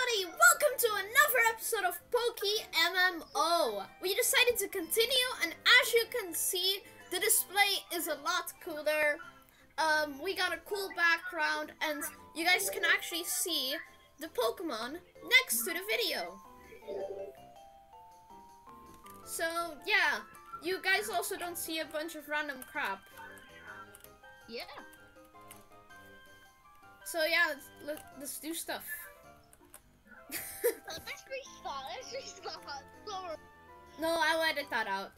everybody! Welcome to another episode of Poke MMO. We decided to continue, and as you can see, the display is a lot cooler. We got a cool background, and you guys can actually see the Pokemon next to the video. So yeah, you guys also don't see a bunch of random crap. Yeah. So yeah, let's do stuff. Let's restart. Sorry. No, I'll edit that out.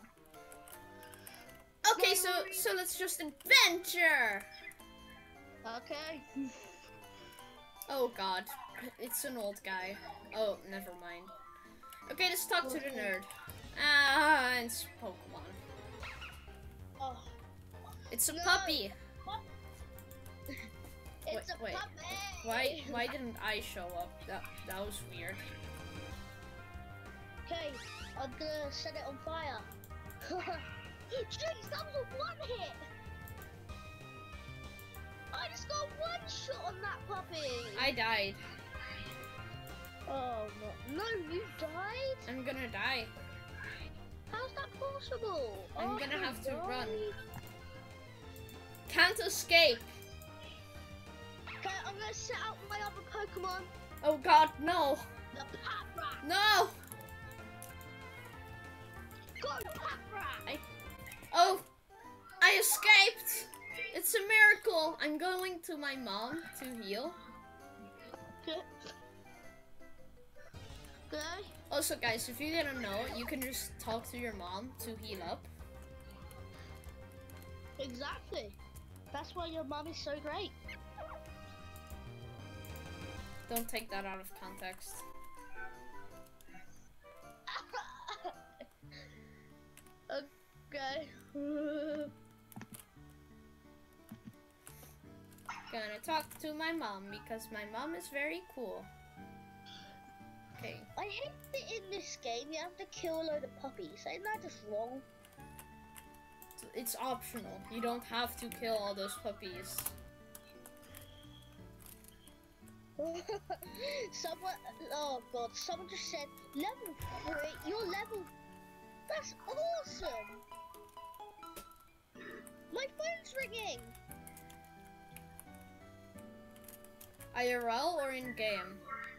Okay, so let's just adventure. Okay. Oh god, it's an old guy. Oh, never mind. Okay, let's talk to the nerd. Ah, it's Pokemon. Oh. It's a puppy. It's a Wait. puppy. Why didn't I show up? That was weird. Okay, I'm gonna set it on fire. Jeez, that was a one hit. I just got one shot on that puppy. I died. Oh no, you died? I'm gonna die. How's that possible? I'm gonna I have to died. run. Can't escape. Okay, I'm gonna set out my other Pokemon. Oh god, no. The Papra. No! Go Papra. Oh! I escaped! It's a miracle! I'm going to my mom to heal. Okay. Okay. Also guys, if you didn't know, you can just talk to your mom to heal up. Exactly. That's why your mom is so great. Don't take that out of context. Okay. Gonna talk to my mom because my mom is very cool. Okay. I hate that in this game you have to kill a load of puppies. Isn't that just wrong? It's optional. You don't have to kill all those puppies. Oh god, someone just said, level 3, you're level... That's awesome! My phone's ringing! IRL or in game?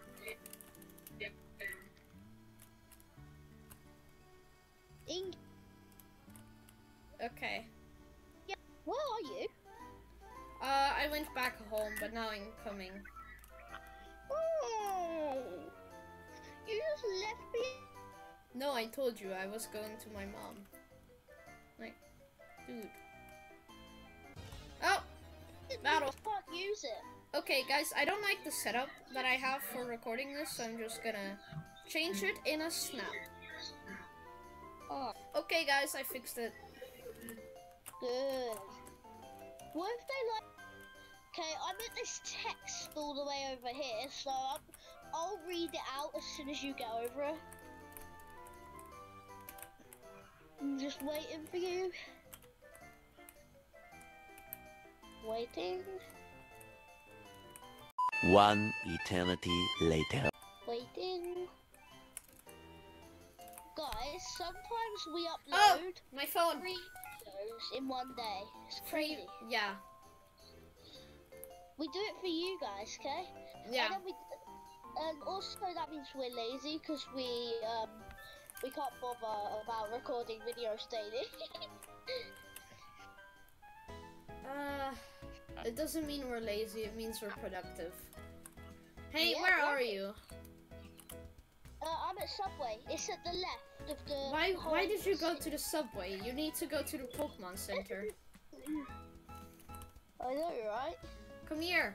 Okay. Yeah, where are you? I went back home, but now I'm coming. Oh, you just left me. No, I told you I was going to my mom. Like, dude. Oh! Battle. Can't use it. Okay, guys, I don't like the setup that I have for recording this, so I'm just gonna change it in a snap. Oh, Okay, guys, I fixed it. good. What if they like? Okay, I'm at this text all the way over here, so I'll read it out as soon as you get over it. I'm just waiting for you. Waiting. One eternity later. Waiting. Guys, sometimes we Oh! upload My phone! 3 videos in one day. It's Free. crazy. Yeah. We do it for you guys, okay? Yeah. And, then and also that means we're lazy because we can't bother about recording videos daily. It doesn't mean we're lazy, it means we're productive. Hey, Yeah, where yeah. are you? I'm at Subway. It's at the left of the. Why did you go to the subway? You need to go to the Pokemon Center. I know, right? Come here.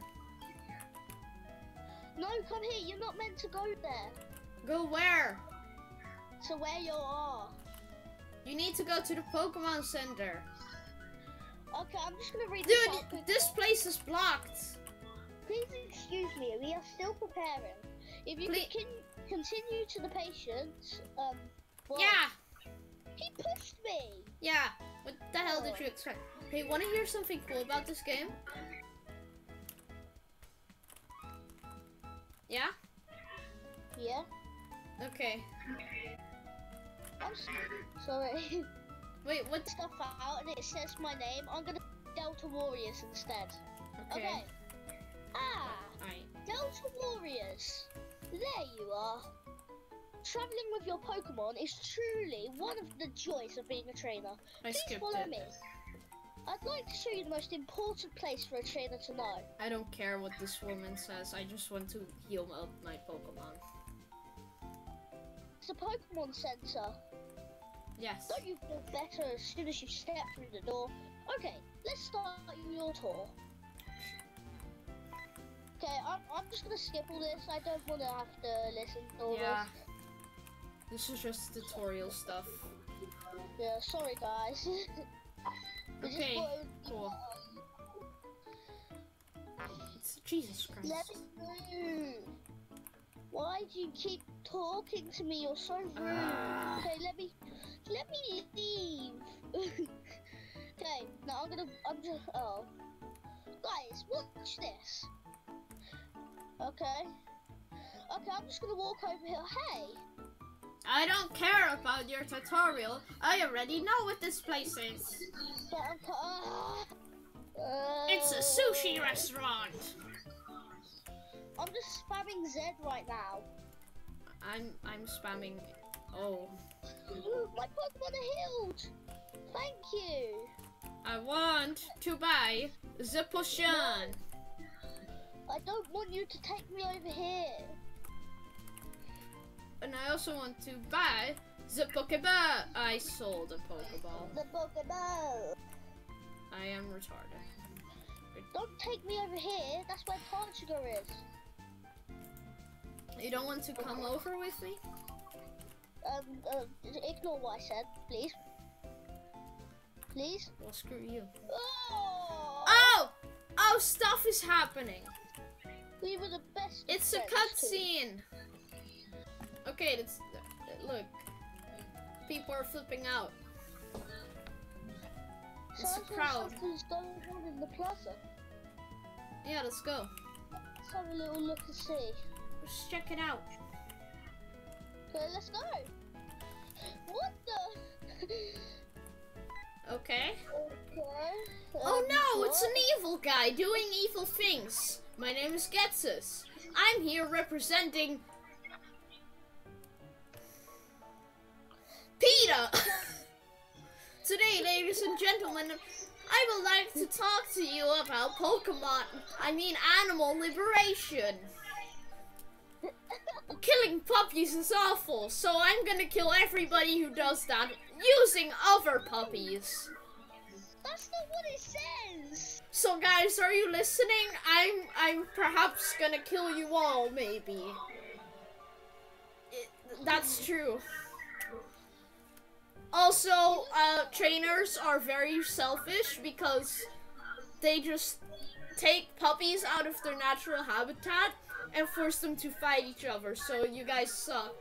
No, come here. You're not meant to go there. Go where? To where you are. You need to go to the Pokemon Center. Okay, I'm just gonna read this out. Dude, this place is blocked. Please excuse me. We are still preparing. If you can continue to the patients. Well, Yeah. He pushed me. Yeah. What the hell did you expect? Hey, wanna hear something cool about this game? Yeah? Yeah? Okay. I'm sorry. Wait, what? Stuff out and it says my name. I'm gonna Delta Warriors instead. Okay. Ah, Alright. Delta Warriors. There you are. Traveling with your Pokemon is truly one of the joys of being a trainer. I Please skipped follow it. me. I'd like to show you the most important place for a trainer to know. I don't care what this woman says. I just want to heal up my Pokemon. It's a Pokemon Center. Yes. Don't you feel better as soon as you step through the door? Okay, let's start your tour. Okay, I'm just gonna skip all this. I don't want to have to listen to all Yeah. this. This is just tutorial stuff. Yeah, sorry guys. We just Okay, thought it would be cool. It's Jesus Christ. Let me through. Why do you keep talking to me? You're so rude. Okay, let me leave. Okay, now oh. Guys, watch this. Okay, I'm just gonna walk over here. Hey, I don't care about your tutorial. I already know what this place is. but It's a sushi restaurant. I'm just spamming Z right now. I'm spamming. Oh. My Pokemon are healed. Thank you. I want to buy the potion. I don't want you to take me over here. And I also want to buy the Pokeball. I sold a Pokeball. The Pokeball. I am retarded. Don't take me over here. That's where Tansugar is. You don't want to come over with me? Ignore what I said, please. Please. Well, screw you. Oh! Oh! Oh, stuff is happening. We were the best. It's a friends, too. cutscene. Okay, let's look. People are flipping out. It's a Sounds like crowd. something's going on in the plaza. Yeah, let's go. Let's have a little look and see. Let's check it out. Okay, let's go. What the? Okay. Okay. Oh no, it's what? an evil guy doing evil things. My name is Getsus. I'm here representing PETA. Today, ladies and gentlemen, I would like to talk to you about animal liberation. Killing puppies is awful, so I'm gonna kill everybody who does that using other puppies. That's not what it says. So guys, are you listening? I'm perhaps gonna kill you all, maybe. That's true. Also, trainers are very selfish because they just take puppies out of their natural habitat and force them to fight each other, so you guys suck.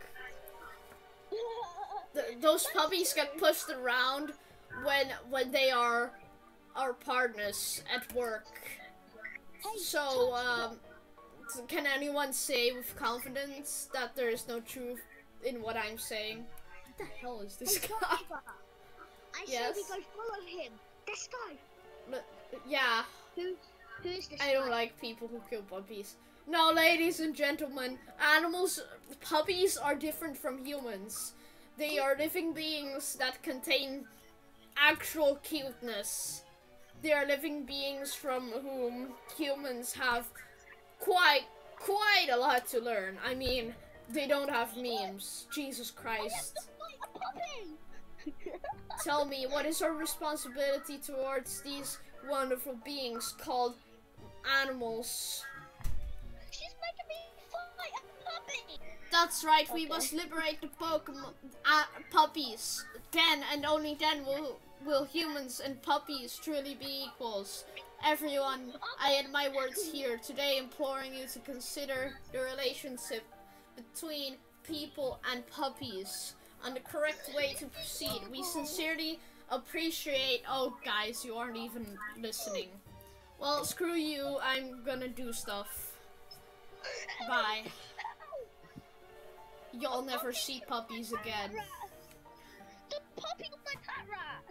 Those puppies get pushed around when they are our partners at work. So, can anyone say with confidence that there is no truth in what I'm saying? What the hell is this guy? I Yes? say we go follow him. Let's go. But, yeah, Who is this I don't guy? like people who kill puppies. No, ladies and gentlemen, puppies are different from humans. They are living beings that contain actual cuteness. They are living beings from whom humans have quite a lot to learn. I mean, they don't have memes. Jesus Christ. A puppy. Tell me, what is our responsibility towards these wonderful beings called animals? She's making me fight a puppy. That's right, we Okay. must liberate the Pokemon puppies. Then and only then will humans and puppies truly be equals. Everyone, I add my words here today, imploring you to consider the relationship between people and puppies and the correct way to proceed. We sincerely appreciate. Oh, guys, you aren't even listening. Well, screw you. I'm gonna do stuff. Bye. You'll never see puppies again. The puppy got my pet rat.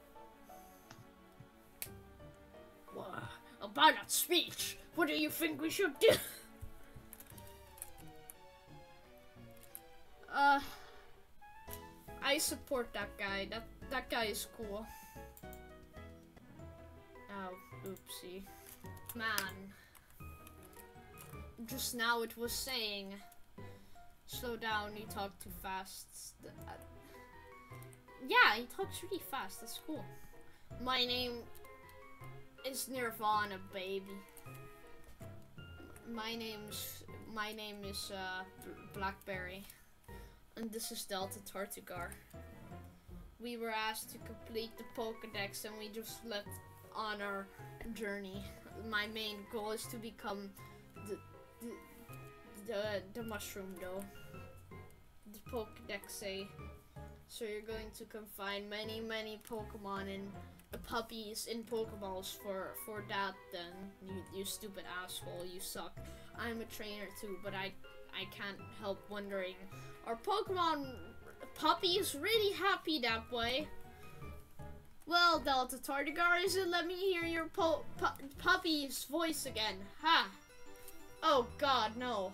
About that speech, what do you think we should do? I support that guy. That guy is cool. Oh, oopsie. Man. Just now it was saying, slow down, you talk too fast. Yeah, he talks really fast, that's cool. My name is Nirvana, baby. My name is Blackberry. And this is Delta Tartagar. We were asked to complete the Pokédex and we just left on our journey. My main goal is to become the mushroom though. The Pokédex. So you're going to confine many Pokemon and puppies in Pokeballs for that then. You stupid asshole, you suck. I'm a trainer too, but I can't help wondering, are Pokemon puppies really happy that way? Well, Delta Tartagar, let me hear your puppy's voice again. Ha! Oh god, no.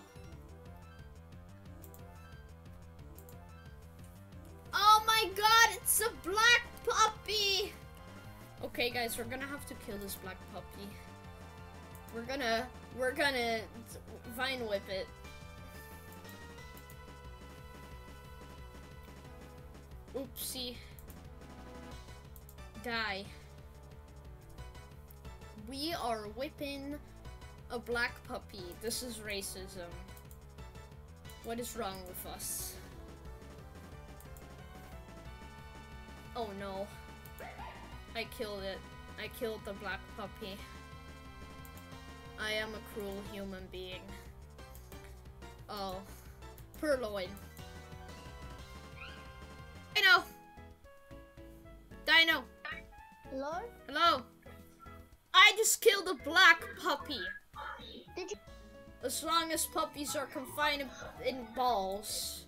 Oh my god, it's a black puppy! Okay guys, we're gonna have to kill this black puppy. We're gonna Vine Whip it. Oopsie. Die. We are whipping a black puppy. This is racism. What is wrong with us? Oh no. I killed it. I killed the black puppy. I am a cruel human being. Oh. Purloin. Dino! Dino! Hello? Hello? I just killed a black puppy. Did you? As long as puppies are confined in balls.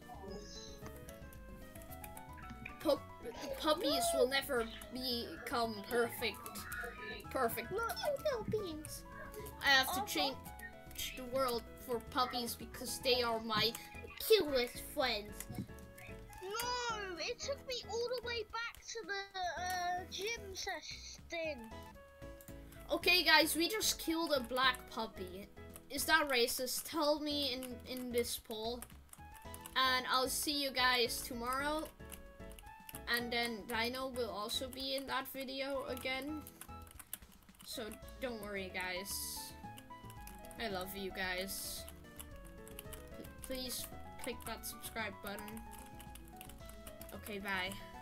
Puppies will never become perfect little beings. I have to change the world for puppies because they are my cutest friends. No, it took me all the way back to the gym session. Okay guys, we just killed a black puppy. Is that racist? Tell me in this poll. And I'll see you guys tomorrow. And then Dino will also be in that video again. So don't worry guys. I love you guys. Please click that subscribe button. Okay, bye.